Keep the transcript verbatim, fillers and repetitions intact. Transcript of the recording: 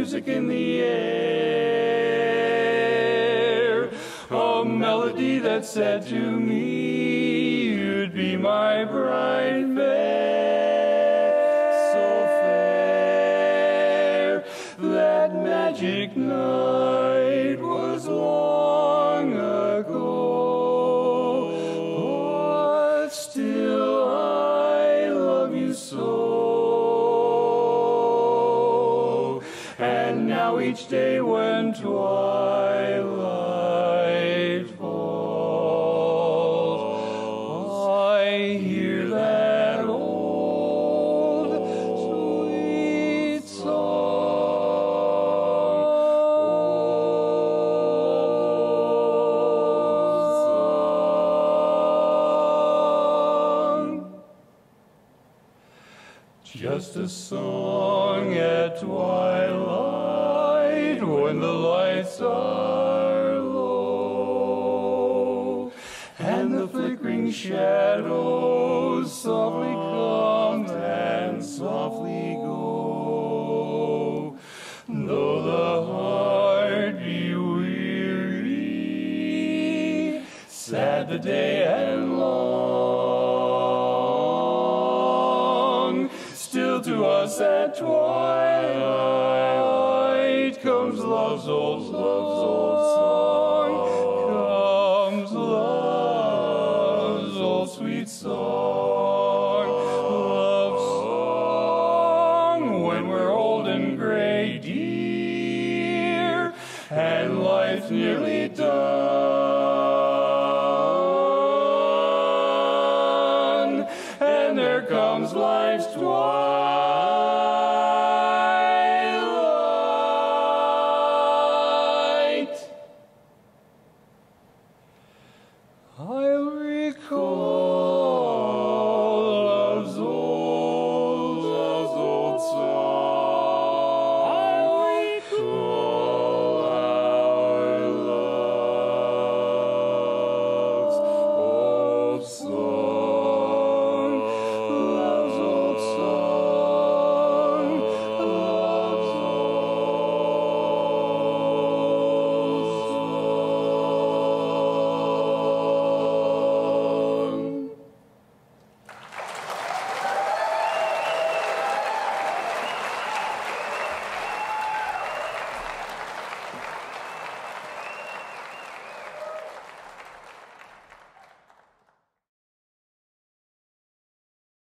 music in the air, a melody that said to me, you'd be my bride fair, so fair. That magic night was long ago, but still I love you so. And now each day when twilight falls, I hear that old sweet song. Just a song at twilight when the lights are low and the flickering shadows softly come and softly go. Though the heart be weary, sad the day and long, still to us at twilight comes love's old, love's old song, comes love's old sweet song, love's song when we're old and gray, dear, and life's nearly done, and there comes life's twilight. I